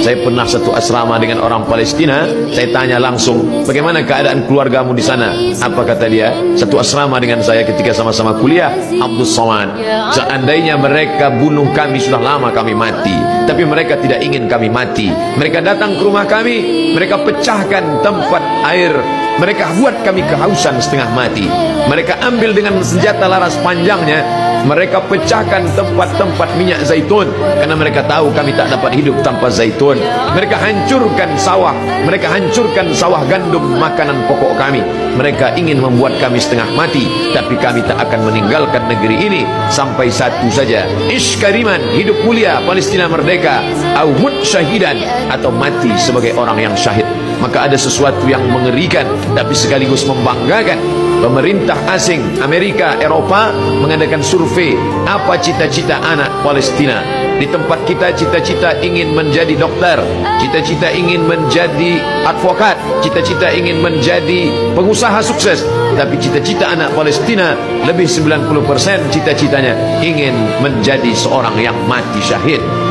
Saya pernah satu asrama dengan orang Palestina. Saya tanya langsung, bagaimana keadaan keluargamu di sana? Apa kata dia? Satu asrama dengan saya ketika sama-sama kuliah. Abdul Somad, seandainya mereka bunuh kami, sudah lama kami mati. Tapi mereka tidak ingin kami mati. Mereka datang ke rumah kami, mereka pecahkan tempat air, mereka buat kami kehausan setengah mati. Mereka ambil dengan senjata laras panjangnya, mereka pecahkan tempat-tempat minyak zaitun, karena mereka tahu kami tak dapat hidup tanpa zaitun. Mereka hancurkan sawah, mereka hancurkan sawah gandum makanan pokok kami. Mereka ingin membuat kami setengah mati, tapi kami tak akan meninggalkan negeri ini sampai satu saja: ish kariman, hidup mulia, Palestina merdeka, au mut syahidan, atau mati sebagai orang yang syahid. Maka ada sesuatu yang mengerikan tapi sekaligus membanggakan. Pemerintah asing, Amerika, Eropa mengadakan survei, apa cita-cita anak Palestina. Di tempat kita cita-cita ingin menjadi dokter, cita-cita ingin menjadi advokat, cita-cita ingin menjadi pengusaha sukses. Tapi cita-cita anak Palestina, lebih 90% cita-citanya ingin menjadi seorang yang mati syahid.